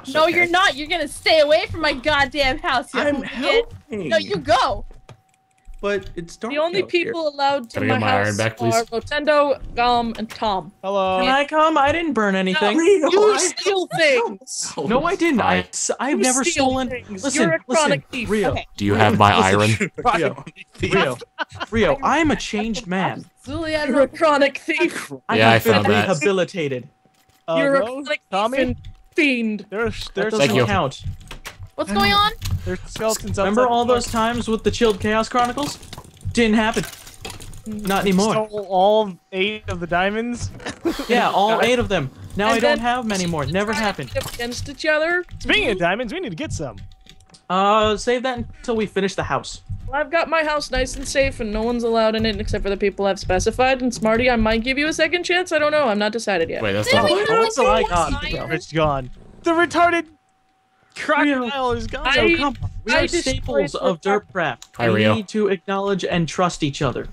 No, okay. you're not. You're gonna stay away from my goddamn house. You I'm kid. helping. No, you go. But it's dark The only out here. people allowed to Can I my get my iron house back, please? are Rotendo, Gum, and Tom. Hello. Can I come? I didn't burn anything. Rio, You I steal things. No, I didn't. Hi. I've You never steal stolen. things. Listen, You're a listen, chronic thief. Rio, Okay. Do you have my iron? Rio, I am a changed man. Absolutely, I don't You're know. a chronic thief. I Yeah, have I found been that. rehabilitated. You're a Rose, chronic thief Tommy. and fiend. There's That Thank doesn't you. count. What's going on? there's skeletons. Remember outside all the those times with the Chilled Chaos Chronicles? Didn't happen. Not anymore. Stole all 8 of the diamonds. Yeah, all 8 of them. Now And I don't then- have many more. Never happened. Against each other. Speaking of diamonds, we need to get some. Save that until we finish the house. Well, I've got my house nice and safe, and no one's allowed in it except for the people I've specified. And Smarty, I might give you a second chance. I don't know. I'm not decided yet. Wait, that's Didn't not. we have What's the like like on? fire? It's gone. The retarded crocodile is gone. I- Come on. We I are destroyed staples the of Dirtcraft. Hi, We Rio. need to acknowledge and trust each other.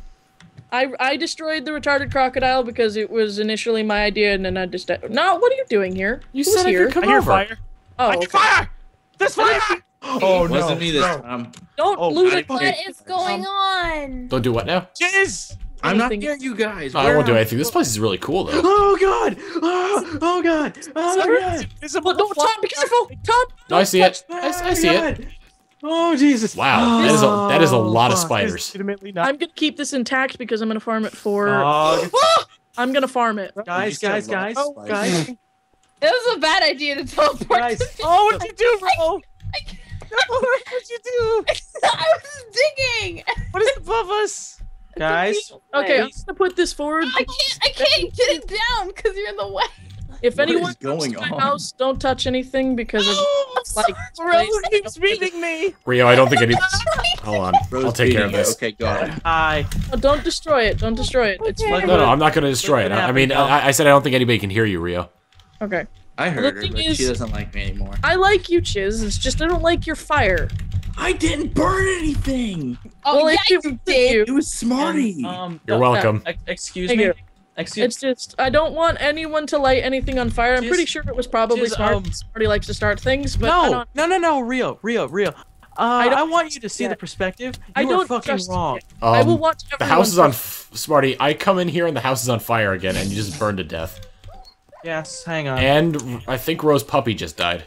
I destroyed the retarded crocodile because it was initially my idea, and then I just no. What are you doing here? You Who's said I here? could come I hear over. fire. Oh, I hear okay. fire! There's fire! Oh It wasn't me this time. Don't Oh, lose I- it. What is going on? Don't do what now? Jizz! I'm not Anything- near you guys. Oh, I Where won't do am- anything. This place is really cool, though. Oh god! Oh god! Oh god! Visible No, Tom, be careful, Tom. No, I see it. Oh, I see it. God. Oh Jesus! Wow, that is a lot of fuck. spiders. Legitimately not. I'm gonna keep this intact because I'm gonna farm it for. Oh, I'm gonna farm it. guys, guys, guys, guys, It was a bad idea to teleport. guys! to Oh, what'd you do, bro? I- No, what'd you do? I was digging. What is above us? Guys, Okay, I'm please. gonna put this forward. I can't get it down because you're in the way. If What anyone is going comes to my on? house, don't touch anything because of like. Rose keeps beating me. Rio, I don't think I need. Hold on. Rose I'll take care of beating you. this. Okay, go ahead. Hi. Oh, don't destroy it. Don't destroy it. It's Okay. fine. No, I'm not gonna destroy it. What I mean, happened? I said I don't think anybody can hear you, Rio. Okay. I heard her, thing but is- she doesn't like me anymore. I like you, Chiz. It's just I don't like your fire. I didn't burn anything. Oh Well, yeah, if you did. It was Smarty. You're welcome. Excuse Thank me. you. Excuse. It's just I don't want anyone to light anything on fire. I'm Just- pretty sure it was probably just, smart. um, Smarty likes to start things, but I No, don't. no, Rio. I don't I want you to see yet. the perspective. I You are don't fucking trust wrong. it. I will watch The everyone. house is on. Smarty, I come in here and the house is on fire again, and you just burned to death. Yes, hang on. And I think Rose Puppy just died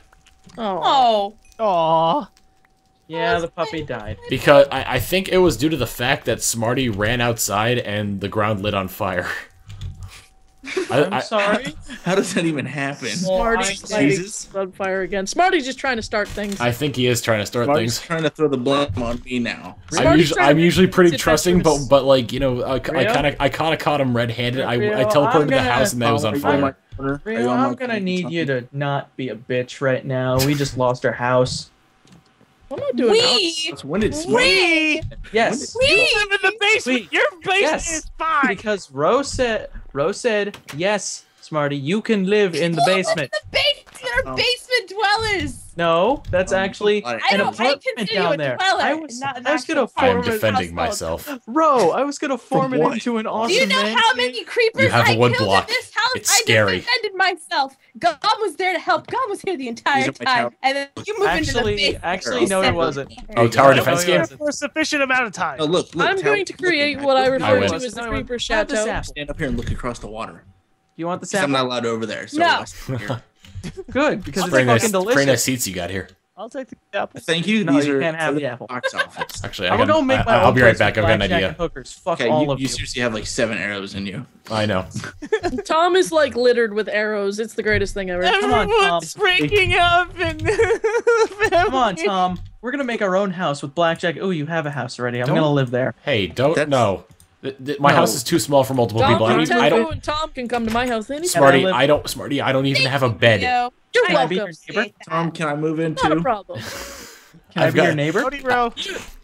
Oh. Oh. Aw. Yeah, the puppy died. because I think it was due to the fact that Smarty ran outside and the ground lit on fire. I'm sorry. How does that even happen? Smarty's I- lighting Jesus. on fire again. Smarty's just trying to start things. I think he is trying to start Smarty's things. trying to throw the blame on me now. Smarty's trying to I'm usually pretty sit trusting, back to but like you know, I Rio? kind of caught him red-handed. I Rio, teleported I'm to the gonna- house and that was on Are you on my fire. corner? Are Rio, you on my I'm gonna corner? need you to not be a bitch right now. We just lost our house. I'm not doing that. We. When did Smarty? We Yes, We. live in the basement. Wait. Your basement Yes. is fine. because Rose said, yes, Smarty, you can live in the basement. The they're basement dwellers. No, that's actually I I an don't. I apartment consider you down a there. dweller. I was not an gonna actual I am form it- defending household. myself. I was gonna form it what? into an awesome Do you know man how cave. many creepers You have a I wood killed block. in this house? It's I scary. just defended myself. God was there to help. God was here the entire These are my time. towers. And then you move into the Actually, basement. actually, no, it wasn't. Oh, tower No, defense it game. wasn't. For a sufficient amount of time. Oh, look. I'm Tell- going to look create at what I that. refer win. to as the No, Creeper have the Chateau. sap. Stand up here and look across the water. You want the Because I'm sample? not allowed over there. So No. I'll stand here. Good, because it's Very fucking nice, delicious. very nice seats you got here. I'll take the apple. Thank you. No, These you are can't have for the apple. box office. Actually, I'm gonna go make my I'll own be right place back. with I've got an blackjack idea. and hookers. Fuck Okay, all you, of you seriously have like 7 arrows in you. I know. Tom is like littered with arrows. It's the greatest thing ever. Come on, Tom. Everyone's breaking up and Come on, Tom. We're gonna make our own house with blackjack. Oh, you have a house already. I'm Don't- gonna live there. Hey, don't That's- no. My No. house is too small for multiple Tom, people. I Nintendo don't. and Tom can come to my house anytime. Smarty, live- I don't. Smarty, I don't even have a bed. You're Can I be welcome. your neighbor? Tom, can I move in Not a too? problem. Can I I've be your got- neighbor? Cody Row.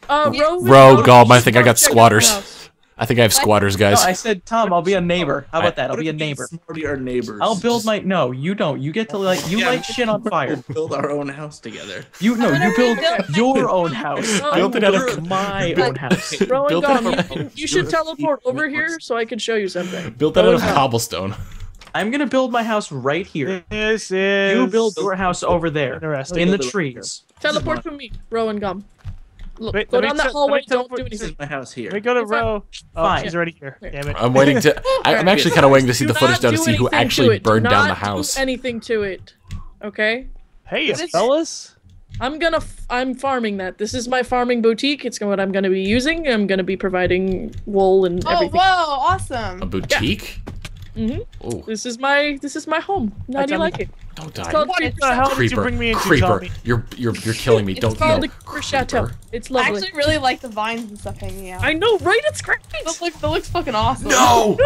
Row, Gulp, I think I got squatters. I think I have squatters, No, guys. I said Tom. I'll be a neighbor. How about that? I'll What be a if me and neighbor. Smarty are neighbors. I'll build my. No, you don't. You get to like. You Yeah, light shit on fire. We'll build our own house together. You no. I'm You gonna build rebuild my your own house. Oh, I Build it out of- build my own house. Rowan Built Gum, it you should teleport over here so I can show you something. Built that out of cobblestone. I'm gonna build my house right here. This is. You build your house over there Interesting. in the Build it right trees. Teleport for me, Ro and Gum. Look, Wait, go let me down that let me hallway. Don't teleport- do This anything. is my house here. Let me go to It's not- Ro. Oh, Fine. she's already here. Damn it. I'm waiting to. I'm actually kind of waiting to see the Do footage not now to do see who anything to actually it. Do burned down the not do house. anything to it. Okay. Hey, What is- fellas. I'm farming that. This is my farming boutique. It's what I'm gonna be using. I'm gonna be providing wool and Oh, everything. whoa, A awesome. boutique? Mhm. Oh, This is my home. How do you like it? don't It's die. called What Creeper the hell did you Creeper. bring me into, Creeper. Tommy? You're killing me. It's Don't called no. the Creeper Chateau. It's I lovely. actually really like the vines and stuff hanging out. I know, right? It's great. That looks fucking awesome. No!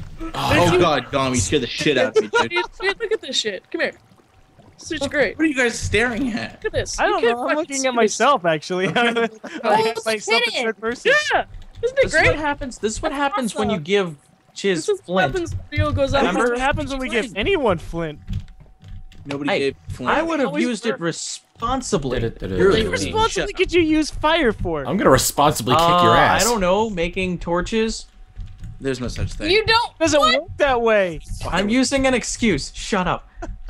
Oh god, Dom, you scared the shit out of me, dude. Look at this shit. Come here. This is great. What are you guys staring at? Look at this. I You don't can't know. I'm fucking looking see at this. myself, actually. I have it's myself in hidden. third person. Yeah. Isn't it This is what great? happens. This is what That's happens when you awesome. give Chiz This is what flint. happens when Rio goes out. That's Remember- what happens when we give anyone flint. Nobody Hey, gave Flint. I would have Always used it work. responsibly. You're What Really? responsibility could you use fire for? I'm gonna responsibly kick your ass. I don't know, making torches. There's no such thing. You don't. It doesn't work that way. I'm using an excuse. Shut up.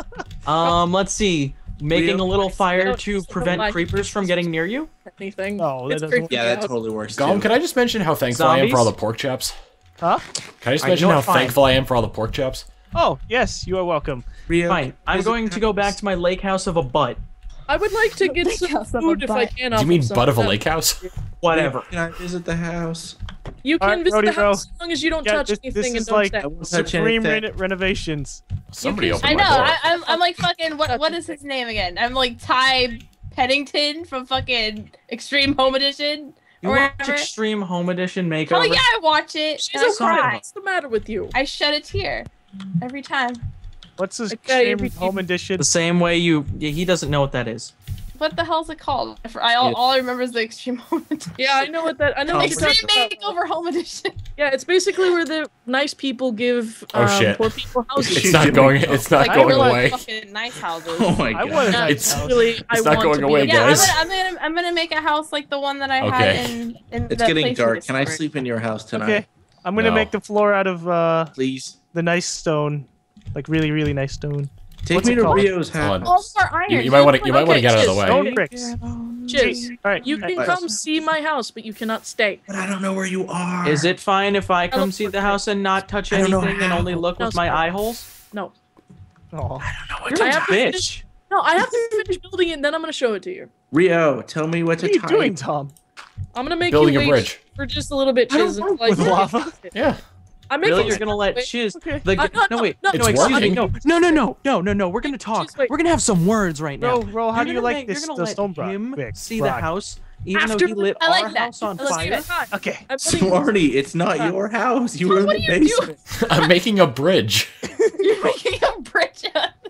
Let's see. Making a little fire No, to it's prevent like- creepers from getting near you. Anything. No, that It's doesn't creepy work. Yeah, that out. totally works. Gom, too. can I just mention how thankful I am for all the Zombies? pork chops? Huh? Can I just Alright, mention you know how what, fine. thankful I am for all the pork chops? Oh, yes, you are welcome. Rio, Fine. I'm is it going to go back to my lake house of a butt. I would like to get Lake some house of a food if I butt. can. Do off you mean some butt of a that. lake house? Whatever. Can I visit the house? You can Alright, visit Brody, the bro. house as long as you don't Yeah, touch this anything and is don't like stay. I won't touch supreme anything. renovations. Somebody can- opened I my know. door. I'm like fucking. What is his name again? I'm like Ty Pennington from fucking Extreme Home Edition. You Or watch whatever. Extreme Home Edition makeover? Oh yeah, I watch it. She's and I a cry. cry. What's the matter with you? I shed a tear every time. What's this Okay, extreme home edition? The same way you. Yeah, he doesn't know what that is. What the hell's it called? All I remember is the Extreme Home Edition. Yeah, I know what that. I know what you're Extreme talking about. Makeover Home Edition. Yeah, it's basically where the nice people give Oh, shit. poor people houses. It's not going. It's not Like going real away. fucking nice houses. Oh my I god. want a Yeah, nice It's- house. really, I not want going to away, be Yeah, guys. I'm gonna make a house like the one that I Okay. had in It's the getting place dark. you Can I discovered. sleep in your house tonight? Okay, I'm gonna No. make the floor out of Please. the nice stone, like really, really nice stone. Take What's me it to called? Rio's Hold house. on. All for iron. You might want to. You might want to get out of the way. Stone bricks. Chiz, All right, you can all right. come see my house, but you cannot stay. But I don't know where you are. Is it fine if I come see the house and not touch I don't know anything and how. only look No, with my sorry. eye holes? No, Aw. You're I a have to bitch. no, I have to finish building it, and then I'm gonna show it to you. Rio, tell me what What to are you type. doing, Tom? I'm gonna make Building you a wait bridge. for just a little bit, I don't Chiz. work Like, with lava. Yeah. I'm making. Really? You're gonna let wait. Chiz? Okay. The, no, wait. no, No, It's excuse me. working. No. We're gonna talk. Just wait. We're gonna have some words right now. Bro, how You're do you gonna like make- this? You're gonna The let stone block. him Brick, see the rock. house, even After though he lit I like our that. house on Let's do fire. it. Okay. I'm putting- Smarty, it's not your house. You were in What the are you doing? basement. I'm making a bridge. You're making a bridge.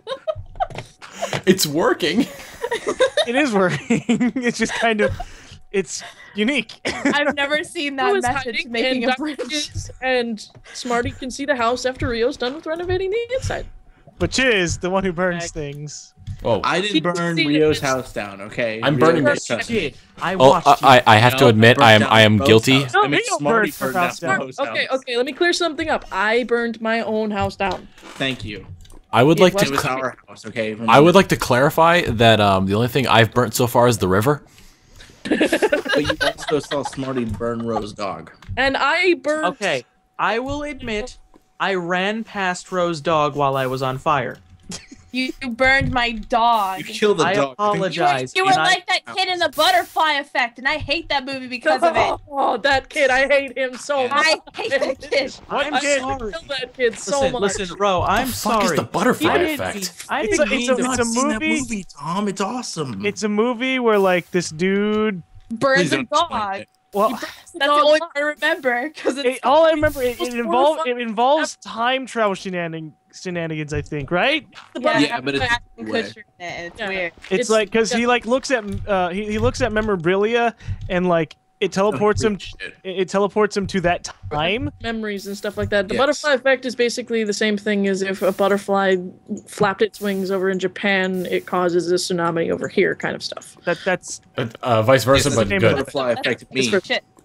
It's working. It is working. It's just kind of, it's unique. I've never seen Who that is message hiding, making and a bridge. Chiz and Smarty can see the house after Rio's done with renovating the inside. But Chiz, the one who burns things. Oh. I didn't burn See, Rio's it's- house down, okay? I'm Rio burning did this. trust me. Did. I Oh, watched you. I have to No, admit, burnt I am down guilty. both houses. No, I mean, Rio Smarty burned her burned down house down. both Okay, houses. okay, let me clear something up. I burned my own house down. Thank you. I would like It was to. our house, okay? I would like to clarify that the only thing I've burnt so far is the river. But you also saw Smarty burn Rose dog. And I burned. Okay, I will admit, I ran past Rose dog while I was on fire. You burned my dog. You killed the I dog. apologize. You were and I- like that kid in the Butterfly Effect, and I hate that movie because of it. Oh, that kid! I hate him so much. I hate that kid. What I'm kid? sorry. Kill that kid so Listen, much. listen, Ro, I'm the fuck sorry. is the butterfly I didn't effect? mean- I It's didn't a- mean it's to. a- Not seen that movie? movie, Tom. It's awesome. It's a movie where like this dude. Burns Please a don't explain dog. it. Well, That's the only part I remember because it's all I remember it Most involves horrifying- time travel shenanigans. I think, right? Yeah, but it's Ashton way. Kutcher in it, and it's Yeah. weird. It's like because he like looks at he looks at memorabilia and like it teleports him. Shit. It teleports him to that time. memories and stuff like that. The Yes. butterfly effect is basically the same thing as if a butterfly flapped its wings over in Japan, it causes a tsunami over here, kind of stuff. That's Vice versa, Yes, but the name good. of Butterfly affected me. It's for- Shit.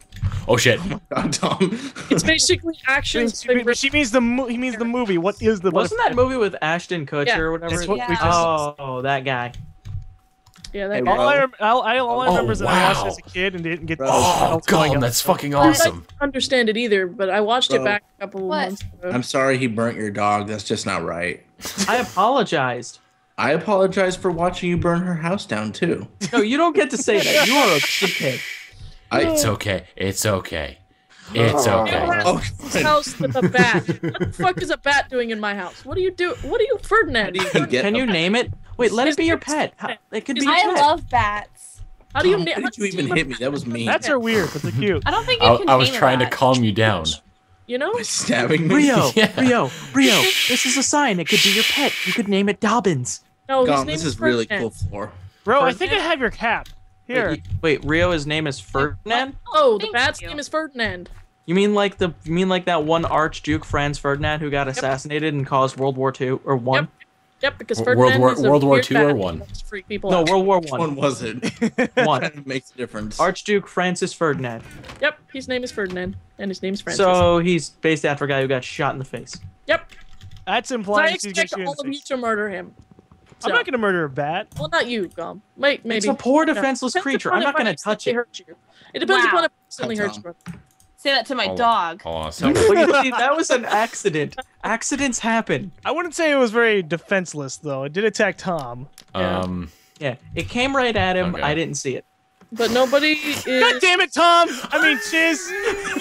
Oh shit. God, Tom. It's basically actions. She means he means the movie. What is the Wasn't that movie with Ashton Kutcher Yeah. or whatever? That's what we just- Oh, that guy. Yeah, that Hey, guy. Ro. All I remember is that I watched wow. it as a kid and didn't get. Bro. Oh what's going god, on. that's fucking I awesome. don't understand it either, but I watched it Bro. back a couple What? months ago. I'm sorry he burnt your dog. That's just not right. I apologized. I apologize for watching you burn her house down too. No, you don't get to say that. You are a shithead. It's okay. It's okay. It's Oh. okay. Oh, This house with a bat. What the fuck is a bat doing in my house? What do you do? What are you, Ferdinand? How do you get Can you a- name it? Wait, let it be your pet. It could be your I pet. love bats. How do you Tom, name? why did you even hit me? That was mean. That's are weird, but they're cute. I don't think you can I was tame a trying to bat. calm you down. You know? By stabbing me. Rio, Yeah. Rio. This is a sign. It could be your pet. You could name it Dobbins. No, his Gone. name This is really Ferdinand. cool floor. Bro, I think I have your cap. Here. Wait, Rio. His name is Ferdinand. Oh, the Thank bat's you. name is Ferdinand. You mean like that one Archduke Franz Ferdinand who got assassinated and caused World War II or one? Yep, because World Ferdinand War- is a World War weird II or bat one? that likes to freak people No, out. World War Which One. one was it? One. That makes a difference. Archduke Francis Ferdinand. Yep, his name is Ferdinand, and his name's Francis. So he's based after a guy who got shot in the face. Yep. That's So I implied. she's expect gonna all shoot of in the you face. to murder him. I'm not gonna murder a bat. Well, not you, Gom. Maybe. It's a poor No. defenseless Depends creature. upon I'm not if I gonna touch accidentally it. hurt you. It depends Wow. upon if I accidentally Come, hurt you. Tom. Say that to my Hold on. dog. Hold on a second. Well, you see, that was an accident. Accidents happen. I wouldn't say it was very defenseless though. It did attack Tom. Yeah, it came right at him. Okay. I didn't see it. But nobody God is. damn it, Tom! I mean, Chiz.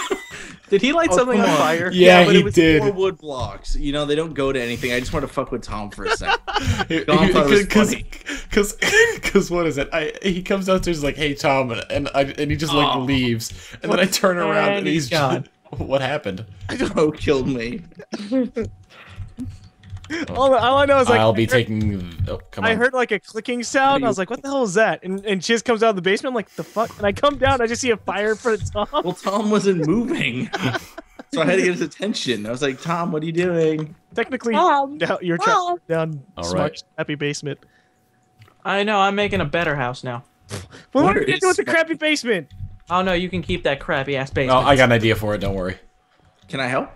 Did he light something on come on. fire? Yeah, but he it was did. 4 wood blocks. You know, they don't go to anything. I just want to fuck with Tom for a second. Dom thought it was funny. Because what is it? He comes downstairs like, "Hey Tom," and he just like Oh. leaves, and then I turn around and he's gone. What happened? Who killed me? All I know is like I'll be taking. Oh, come on. I heard like a clicking sound. And I was like, "What the hell is that?" And Chiz comes out of the basement. I'm like, "The fuck?" And I come down. I just see a fire in front of Tom. Well, Tom wasn't moving. So I had to get his attention. I was like, Tom, what are you doing? Technically, Tom, you're Tom. trapped down All smart, right. happy basement. I know. I'm making a better house now. Well, what Where are you gonna is do with the smart? crappy basement? Oh no, you can keep that crappy ass Oh, basement. I got an idea for it. Don't worry. Can I help?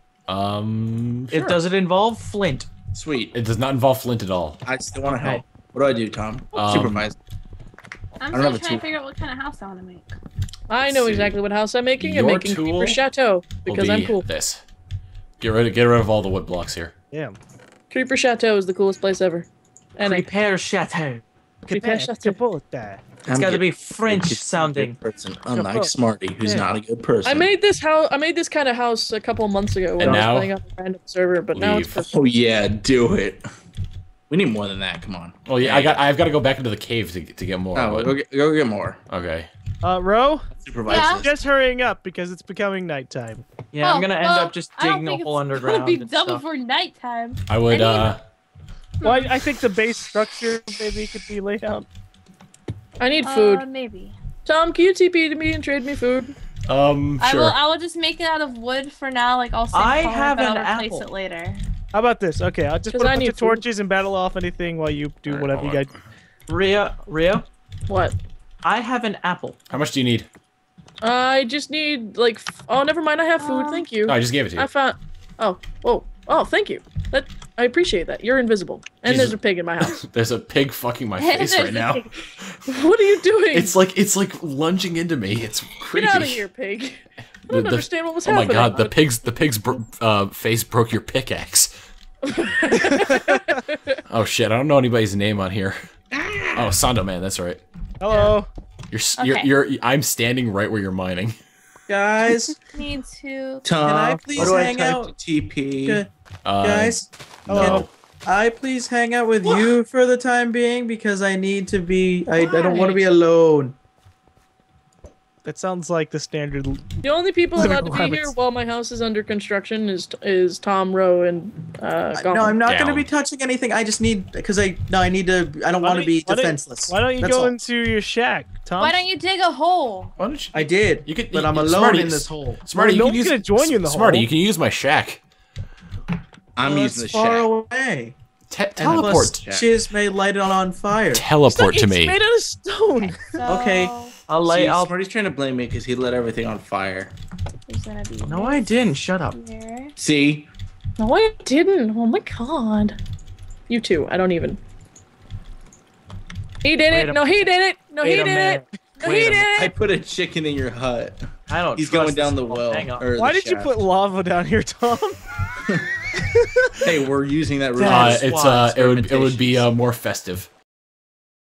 It does it involve flint? Sweet. It does not involve flint at all. I still want to Okay. help. What do I do, Tom? Um, Supervise. I'm don't still have a trying tool. to figure out what kind of house I want to make. I know see. exactly what house I'm making. I'm Your making tool Creeper Chateau because Will I'm be cool. This. Get rid of all the wood blocks here. Damn. Creeper Chateau is the coolest place ever. And I Prepare chateau. Creeper Chateau. It's got to be French sounding. Person, unlike Smarty, who's not a good person. I made this house. I made this kind of house a couple months ago when And I was now? playing on a random server, but now it's Leave. perfect. Oh yeah, do it. We need more than that. Come on. Oh yeah, I've got to go back into the cave to get more. Oh, wood. go get more. Okay. Ro, Supervise Yeah. this. just hurrying up because it's becoming nighttime. Yeah, I'm gonna end up just I don't digging a think hole it's underground. gonna be and done stuff. before nighttime. I would. Well, I think the base structure maybe could be laid out. I need food. Maybe. Tom, can you TP to me and trade me food? Sure. I will just make it out of wood for now. Like I'll save I color, have but an I'll replace apple. it later. How about this? Okay, I'll just 'Cause put a I bunch need of food. torches and battle off anything while you do Alright, whatever you hold guys. Rio, What? I have an apple. How much do you need? I just need like. Oh, never mind. I have food. Thank you. No, I just gave it to you. I found. Oh, whoa. Oh, thank you. That I appreciate that. You're invisible, and Jesus. there's a pig in my house. There's a pig fucking my face There's right a now. pig. What are you doing? It's like lunging into me. It's creepy. Get out of here, pig. I don't understand what was Oh my happening. god, the pig's face broke your pickaxe. Oh shit, I don't know anybody's name on here. Oh, Sando Man, that's right. Hello. I'm standing right where you're mining. Guys, Need to. Tom, Can I please what do hang I type out? to TP? guys, Hello. I please hang out with you for the time being because I need to be. I don't want to be alone. That sounds like the standard. The only people Living allowed to be here requirements. while my house is under construction is Tom Rowe and Goblin. No, I'm not going to Down. be touching anything. I just need because I need to. I don't Why want to don't be you- why don't- defenseless. Why don't you That's go all. into your shack, Tom? Why don't you dig a hole? Why don't you? I did, You could, but I'm alone Smarty, in this hole. Smarty, No you can one's use, gonna join you in the Smarty, hole. you can use my shack. I'm Well, using the it's far shack. away. Teleport. Shack. Chiz may light it on fire. Teleport to It's me. made out of stone. So, Okay. Smarty's trying to blame me because he lit everything on fire. There's gonna be No, I didn't. Shut up. here. See? No, I didn't. Oh my god. You too. I don't even. He did it. No, he did it. No, he did it. No, he did I it. put a chicken in your hut. I don't. He's trust going down this the one. well. Hang on. or Why the did you shaft. put lava down here, Tom? Hey, we're using that room. That is It's why it would be more festive.